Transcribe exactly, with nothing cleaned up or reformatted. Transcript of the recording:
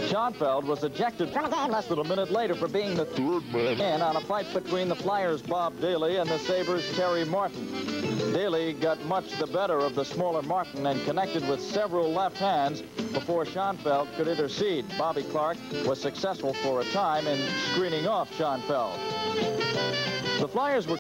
Schoenfeld was ejected from the game less than a minute later for being the third man on a fight between the Flyers' Bob Daly and the Sabres' Terry Martin. Daly got much the better of the smaller Martin and connected with several left hands before Schoenfeld could intercede. Bobby Clarke was successful for a time in screening off Schoenfeld. The Flyers were